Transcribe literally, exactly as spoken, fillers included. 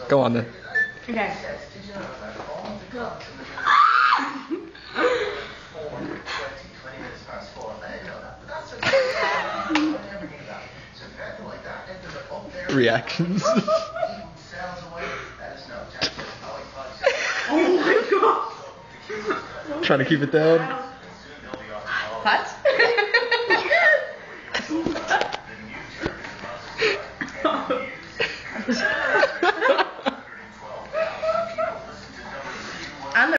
Go on then. Okay. Reactions. Oh my god! Trying to keep it down. What?